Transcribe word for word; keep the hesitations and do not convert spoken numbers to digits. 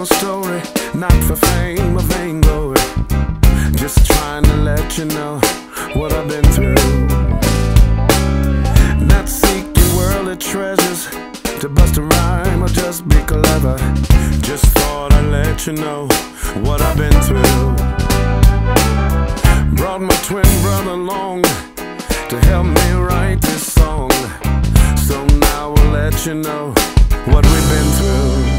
a story, not for fame or vainglory. Just trying to let you know what I've been through. Not seeking worldly treasures to bust a rhyme or just be clever. Just thought I'd let you know what I've been through. Brought my twin brother along to help me write this song. So now we'll let you know what we've been through.